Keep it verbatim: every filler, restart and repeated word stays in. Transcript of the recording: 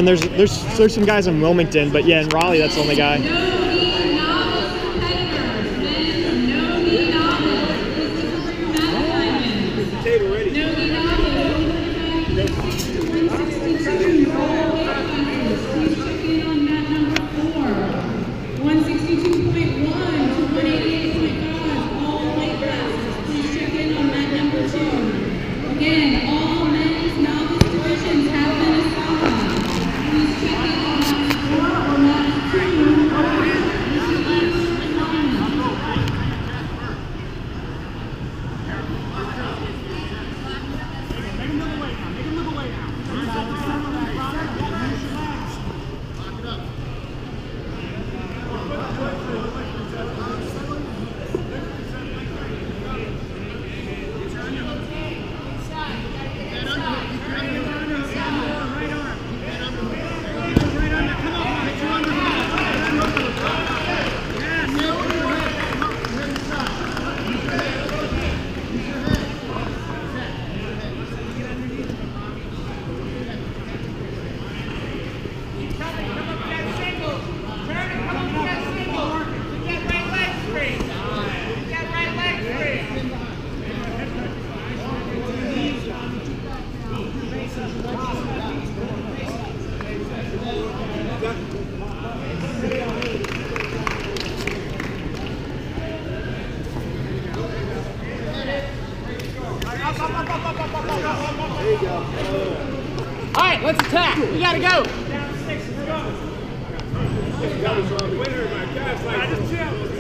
And there's there's there's some guys in Wilmington, but yeah, in Raleigh, that's the only guy. one sixty-two point one to one eighty-eight point five, all weight classes. Please check in on mat number two. Again, all men's novice divisions have been assigned. Please check in on mat four or mat two. All right, let's attack. We gotta go. That was wrong. Winner, my gosh, like,